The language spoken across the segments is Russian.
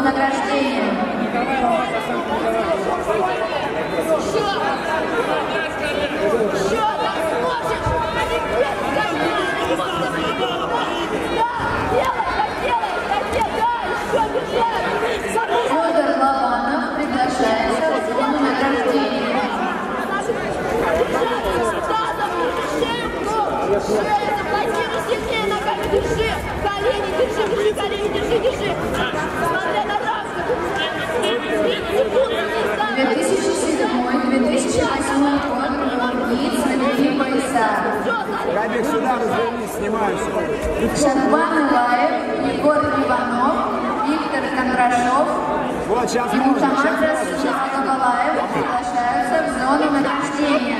награждения. Федор Лобанов приглашается в зону награждения. Заблокируй сильнее ногами, держи! Колени, держи, колени, держи! Смотря на раз! 2007-2008 год ниц на любви пояса. Габик, сюда развернись, снимаемся. Шахбан Илаев, Егор Иванов, Виктор Кондрашов Вот, сейчас и Мухаммад Расулов-Балаев приглашаются в зону награждения.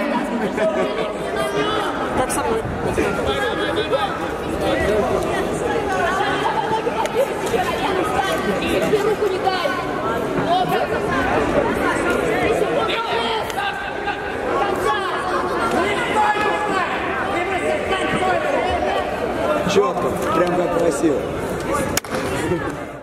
Как со мной? Руку не дай! Четко, прям как красиво.